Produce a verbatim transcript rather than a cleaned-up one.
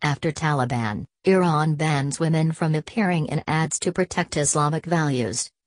After Taliban, Iran bans women from appearing in ads to protect Islamic values.